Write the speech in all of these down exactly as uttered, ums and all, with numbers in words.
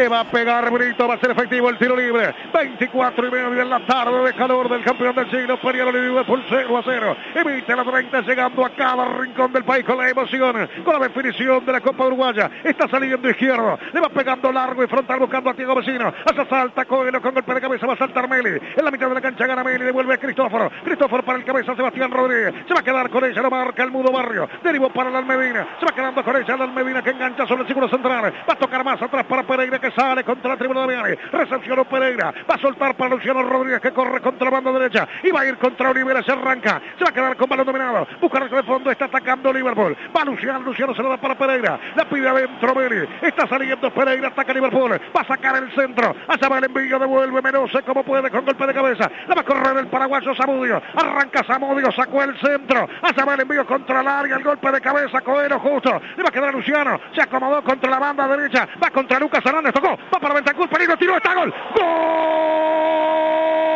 le va a pegar Brito, va a ser efectivo el tiro libre. veinticuatro y medio en la tarde de calor del campeón del siglo, Peñarol y Liverpool cero a cero. Emite la treinta, llegando a cada rincón del país con la emoción, con la definición de la Copa Uruguaya. Está saliendo izquierdo, le va pegando largo y frontal buscando a Diego Vecino. Hacia salta Coelho con golpe de cabeza, va a saltar Meli. En la mitad de la cancha gana Meli, devuelve a Cristóforo. Cristóforo para el cabeza, Sebastián Rodríguez. Se va a quedar con ella, lo marca el Mudo Barrio. Derivó para la Almedina. Se va quedando con ella la Almedina que engancha sobre el círculo central. Va a tocar más atrás para Pereira que sale contra la tribuna de Viale. Recepcionó Pereira. Va a soltar para Luciano Rodríguez que corre contra la banda derecha. Y va a ir contra Olivera. Se arranca. Se va a quedar con balón dominado. Busca el de fondo. Está atacando Liverpool. Va Luciano. Luciano se lo da para Pereira. La pide adentro Meli. Está saliendo Pereira. Ataca Liverpool. Va a sacar el centro. Allá va el envío. Devuelve Menose como puede con golpe de cabeza. La va a correr el paraguayo Zamudio. Arranca Zamudio. Sacó el centro. Allá va el envío contra el área. El golpe de cabeza. Coelho justo. Le va a quedar a Luciano. Se acomodó contra la banda derecha. Va contra Lucas Hernández. Tocó. Va para Bentancur. Peligro. Tiró. Está gol. ¡Gol!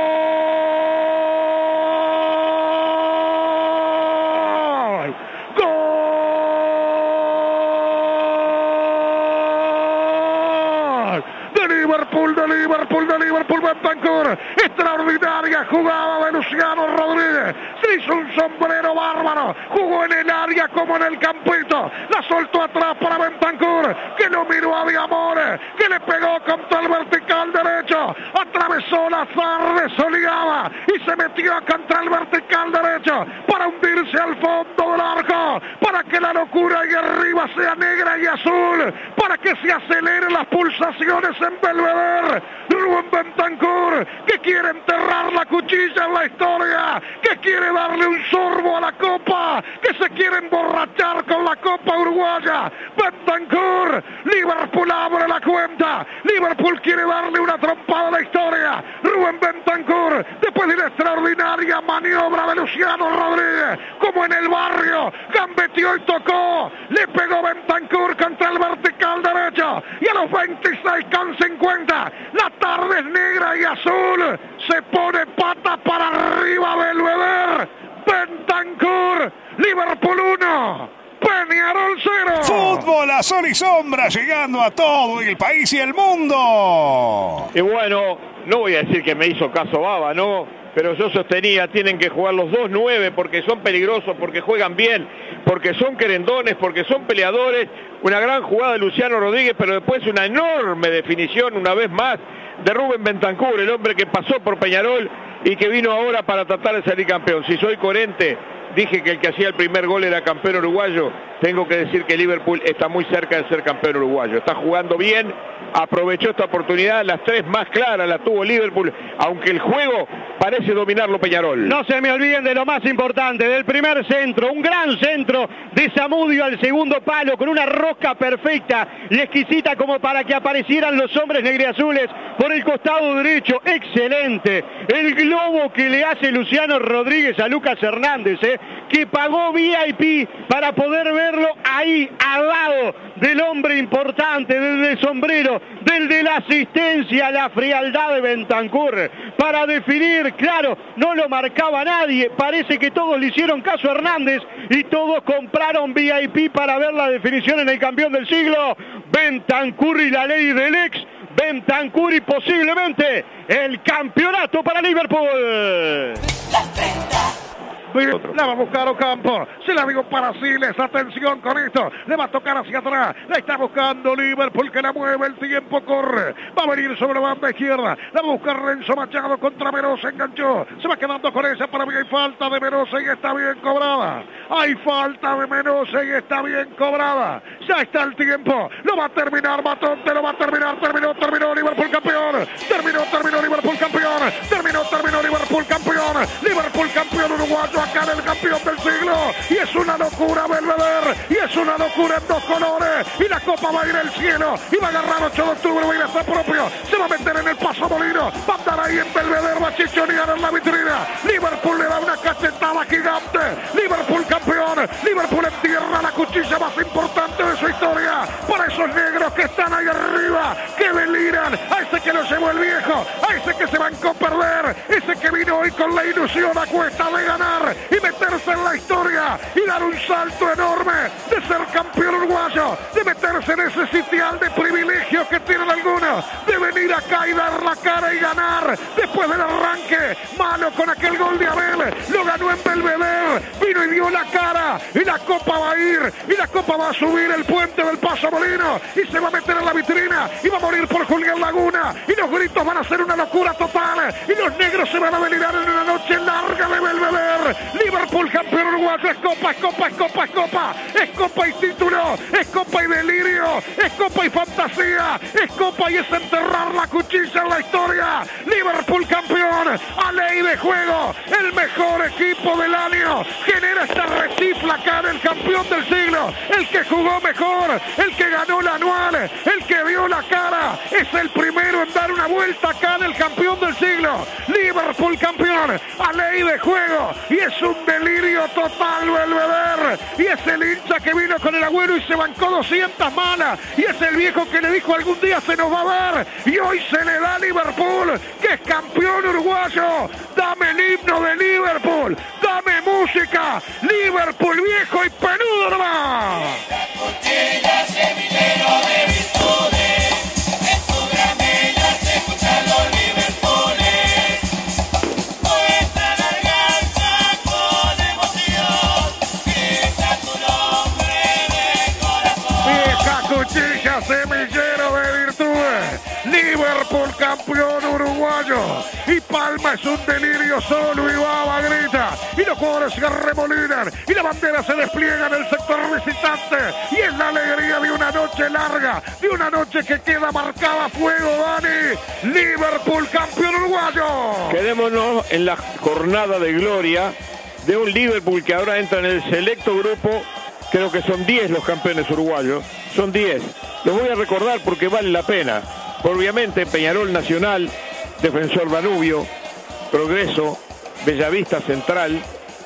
Liverpool, de Liverpool, de Liverpool, Bentancur. Extraordinaria jugada de Luciano Rodríguez. Se hizo un sombrero bárbaro. Jugó en el área como en el campito. La soltó atrás para Bentancur, que lo miró a Diamore, que le pegó contra el vertical derecho. Atravesó la zarra soleada y se metió contra el vertical derecho para hundirse al fondo del arco, para que la locura ahí arriba sea negra y azul, para que se aceleren las pulsaciones en Belvedere. Rubén Bentancur, que quiere enterrar la cuchilla en la historia, que quiere darle un sorbo a la copa, que se quiere emborrachar con la Copa Uruguaya. Bentancur, Liverpool abre la cuenta. Liverpool quiere darle una trompada a la historia. Rubén Bentancur, después de una extraordinaria maniobra de Luciano Rodríguez, como en el barrio, gambeteó y tocó. Le pegó Bentancur contra el vertical derecho y a los veintiséis con cincuenta, la tarde es negra y azul. Se pone pata para arriba Belvedere. Bentancur, Liverpool uno, Peñarol cero. Fútbol a sol y sombra, llegando a todo el país y el mundo. Y bueno, no voy a decir que me hizo caso Baba, ¿no? Pero yo sostenía, tienen que jugar los dos nueve porque son peligrosos, porque juegan bien, porque son querendones, porque son peleadores. Una gran jugada de Luciano Rodríguez, pero después una enorme definición, una vez más, de Rubén Bentancur, el hombre que pasó por Peñarol y que vino ahora para tratar de salir campeón. Si soy coherente, dije que el que hacía el primer gol era campeón uruguayo. Tengo que decir que Liverpool está muy cerca de ser campeón uruguayo. Está jugando bien, aprovechó esta oportunidad, las tres más claras las tuvo Liverpool, aunque el juego parece dominarlo Peñarol. No se me olviden de lo más importante, del primer centro, un gran centro de Zamudio al segundo palo, con una rosca perfecta y exquisita como para que aparecieran los hombres negriazules por el costado derecho. Excelente el globo que le hace Luciano Rodríguez a Lucas Hernández, eh, que pagó V I P para poder verlo ahí al lado del hombre importante, del de sombrero, del de la asistencia, la frialdad de Bentancur para definir. Claro, no lo marcaba nadie, parece que todos le hicieron caso a Hernández y todos compraron V I P para ver la definición en el campeón del siglo. Bentancur y la ley del ex. Bentancur y posiblemente el campeonato para Liverpool. Las treinta. La va a buscar Ocampo, se la digo para Siles, atención con esto, le va a tocar hacia atrás, la está buscando Liverpool que la mueve, el tiempo corre, va a venir sobre la banda izquierda, la va a buscar Renzo Machado contra Menose, enganchó, se va quedando con ella, para mí hay falta de Menose y está bien cobrada, hay falta de Menose y está bien cobrada, ya está el tiempo, lo va a terminar Matonte, lo va a terminar, terminó, terminó Liverpool campeón, terminó, terminó Liverpool campeón, terminó, terminó Liverpool campeón, Liverpool campeón uruguayo, acá en el campeón del siglo, y es una locura Belvedere, y es una locura en dos colores, y la copa va a ir al cielo, y va a agarrar ocho de octubre, va a ir hasta propio, se va a meter en el Paso Molino, va a andar ahí en Belvedere, va a chichonear en la vitrina, Liverpool le da una cachetada gigante, Liverpool campeón, Liverpool entierra la cuchilla más importante de su historia, para esos negros que están ahí arriba, que deliran, a ese que lo llevó el viejo, a ese que se bancó perder, ese que vino hoy con la ilusión a cuesta de ganar, y meterse en la historia y dar un salto enorme de ser campeón uruguayo, de meterse en ese sitial de privilegio que tienen algunos alguno de venir acá y dar la cara y ganar. Después del arranque malo con aquel gol de Abel, lo ganó en Belvedere, vino y dio la cara, y la copa va a ir, y la copa va a subir el puente del Paso Molino, y se va a meter en la vitrina, y va a morir por Julián Laguna, y los gritos van a ser una locura total, y los negros se van a delirar en una noche larga de Belvedere. Liverpool campeón uruguayo, es copa, es copa, es copa, es copa, es copa y título, es copa y delirio, es copa y fantasía, es copa y es enterrar la cuchilla en la historia. Liverpool campeón, a ley de juego, el mejor equipo del año, genera esta recifla acá en el campeón del siglo, el que jugó mejor, el que ganó la anual, el que dio la cara, es el primero en dar una vuelta acá en el campeón del siglo. Liverpool campeón, a ley de juego, y es un delirio total Belvedere, y es el hincha que vino con el Agüero y se bancó doscientas malas, y es el viejo que le dijo algún día se nos va a ver, y hoy se le da a Liverpool, que es campeón uruguayo. Dame el himno de Liverpool, dame música, Liverpool viejo y peludo nomás. Cuchilla, semillero de virtudes, Liverpool campeón uruguayo, y Palma es un delirio solo, y Baba grita, y los jugadores se arremolinan, y la bandera se despliega en el sector visitante, y es la alegría de una noche larga, de una noche que queda marcada a fuego, Dani. Liverpool campeón uruguayo. Quedémonos en la jornada de gloria de un Liverpool que ahora entra en el selecto grupo. Creo que son diez los campeones uruguayos, son diez. Los voy a recordar porque vale la pena. Obviamente Peñarol Nacional, Defensor Danubio, Progreso, Bellavista Central,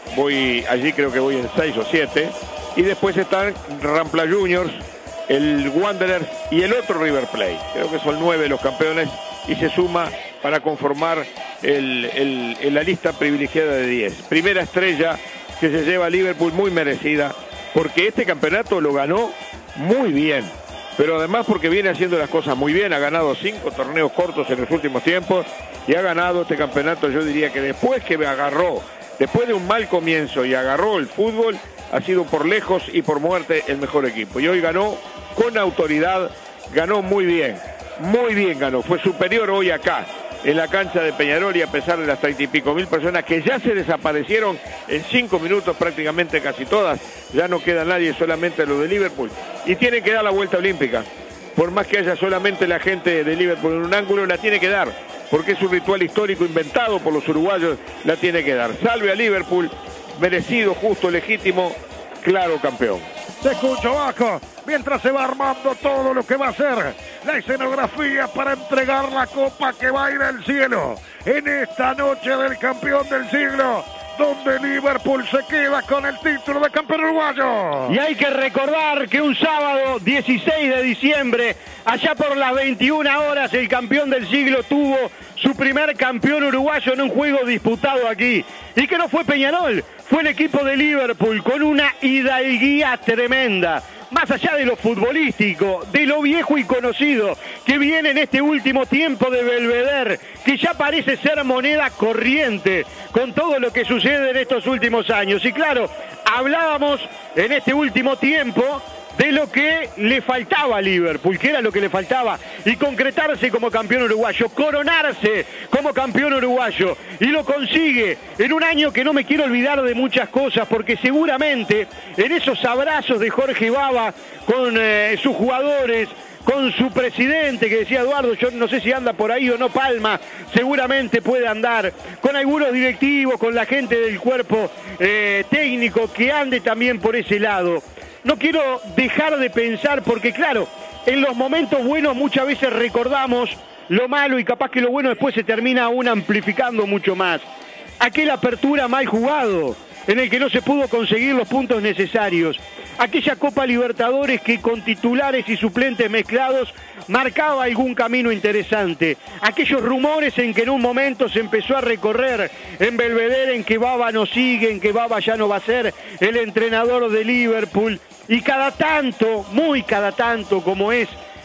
voy allí creo que voy en seis o siete. Y después están Rampla Juniors, el Wanderers y el otro River Plate. Creo que son nueve los campeones y se suma para conformar el, el, el, la lista privilegiada de diez. Primera estrella que se lleva a Liverpool, muy merecida, porque este campeonato lo ganó muy bien, pero además porque viene haciendo las cosas muy bien, ha ganado cinco torneos cortos en los últimos tiempos, y ha ganado este campeonato, yo diría que después que me agarró, después de un mal comienzo y agarró el fútbol, ha sido por lejos y por muerte el mejor equipo, y hoy ganó con autoridad, ganó muy bien, muy bien ganó, fue superior hoy acá, en la cancha de Peñarol, y a pesar de las treinta y pico mil personas que ya se desaparecieron en cinco minutos prácticamente casi todas, ya no queda nadie, solamente lo de Liverpool, y tienen que dar la vuelta olímpica, por más que haya solamente la gente de Liverpool en un ángulo, la tiene que dar, porque es un ritual histórico inventado por los uruguayos, la tiene que dar. Salve a Liverpool, merecido, justo, legítimo, claro campeón. Te escucho, Baco, mientras se va armando todo lo que va a ser la escenografía para entregar la copa que va a ir al cielo en esta noche del campeón del siglo, donde Liverpool se queda con el título de campeón uruguayo. Y hay que recordar que un sábado dieciséis de diciembre, allá por las veintiuna horas, el campeón del siglo tuvo su primer campeón uruguayo en un juego disputado aquí, y que no fue Peñarol, fue el equipo de Liverpool con una hidalguía tremenda. Más allá de lo futbolístico, de lo viejo y conocido que viene en este último tiempo de Belvedere, que ya parece ser moneda corriente con todo lo que sucede en estos últimos años. Y claro, hablábamos en este último tiempo de lo que le faltaba a Liverpool, que era lo que le faltaba, y concretarse como campeón uruguayo, coronarse como campeón uruguayo, y lo consigue en un año que no me quiero olvidar de muchas cosas, porque seguramente en esos abrazos de Jorge Baba con eh, sus jugadores, con su presidente, que decía Eduardo, yo no sé si anda por ahí o no, Palma, seguramente puede andar, con algunos directivos, con la gente del cuerpo eh, técnico que ande también por ese lado. No quiero dejar de pensar, porque claro, en los momentos buenos muchas veces recordamos lo malo y capaz que lo bueno después se termina aún amplificando mucho más. Aquella apertura mal jugado, en el que no se pudo conseguir los puntos necesarios. Aquella Copa Libertadores que con titulares y suplentes mezclados marcaba algún camino interesante. Aquellos rumores en que en un momento se empezó a recorrer en Belvedere, en que Baba no sigue, en que Baba ya no va a ser el entrenador de Liverpool. Y cada tanto, muy cada tanto, como es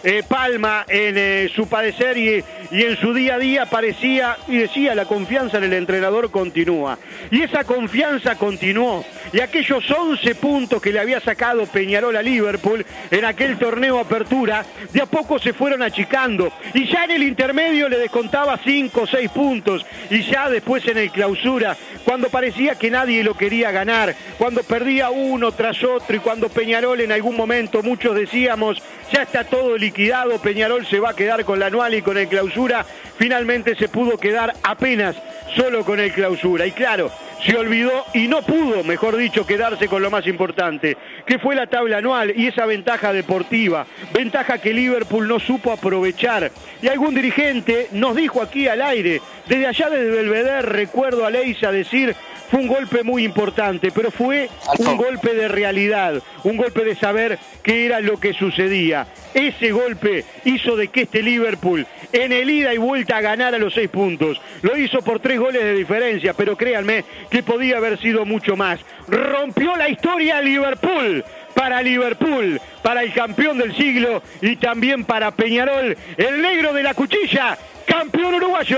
eh, Palma en eh, su padecer y, y en su día a día parecía, y decía, la confianza en el entrenador continúa. Y esa confianza continuó. Y aquellos once puntos que le había sacado Peñarol a Liverpool en aquel torneo Apertura, de a poco se fueron achicando. Y ya en el intermedio le descontaba cinco o seis puntos. Y ya después en el Clausura, cuando parecía que nadie lo quería ganar, cuando perdía uno tras otro y cuando Peñarol en algún momento, muchos decíamos, ya está todo liquidado, Peñarol se va a quedar con la Anual y con el Clausura, finalmente se pudo quedar apenas solo con el Clausura. Y claro, se olvidó y no pudo, mejor dicho, quedarse con lo más importante, que fue la tabla anual y esa ventaja deportiva, ventaja que Liverpool no supo aprovechar. Y algún dirigente nos dijo aquí al aire, desde allá desde Belvedere, recuerdo a Leisa decir, fue un golpe muy importante, pero fue un golpe de realidad, un golpe de saber qué era lo que sucedía. Ese golpe hizo de que este Liverpool, en el ida y vuelta, ganara los seis puntos. Lo hizo por tres goles de diferencia, pero créanme que podía haber sido mucho más. Rompió la historia Liverpool, para Liverpool, para el campeón del siglo y también para Peñarol, el negro de la cuchilla, campeón uruguayo.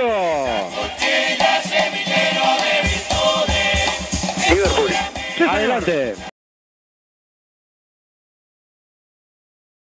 Liverpool. Sí, adelante.